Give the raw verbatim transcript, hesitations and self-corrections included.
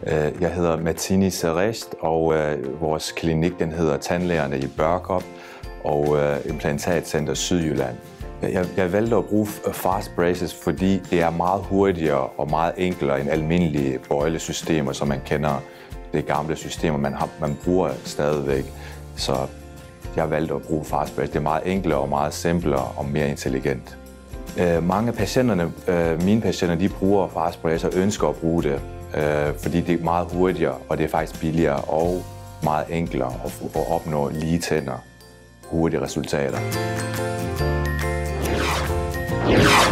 Jeg hedder Martini Serest, og vores klinik den hedder Tandlægerne i Børkop og Implantatcenter Sydjylland. Jeg, jeg valgte at bruge fast braces, fordi det er meget hurtigere og meget enklere end almindelige bøjlesystemer, som man kender. Det gamle systemer, man, har, man bruger stadigvæk. Så jeg valgte at bruge fast braces. Det er meget enklere og meget simplere og mere intelligent. Øh, mange af patienterne, øh, mine patienter, de bruger fast braces og ønsker at bruge det, øh, fordi det er meget hurtigere, og det er faktisk billigere og meget enklere at, at opnå lige tænder, hurtige resultater.